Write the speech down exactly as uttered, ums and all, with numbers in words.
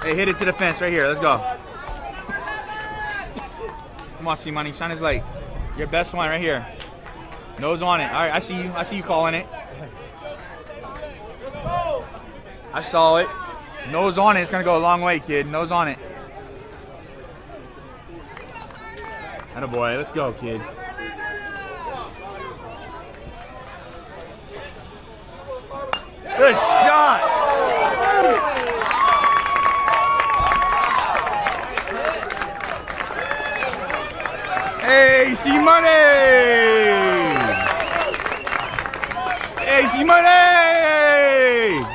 Hey, hit it to the fence right here. Let's go. Come on, C-Money. Shine his light. Your best one right here. Nose on it. All right, I see you. I see you calling it. I saw it. Nose on it. It's going to go a long way, kid. Nose on it. Attaboy. Let's go, kid. Good shot. Hey, C-Money. Hey, C-Money.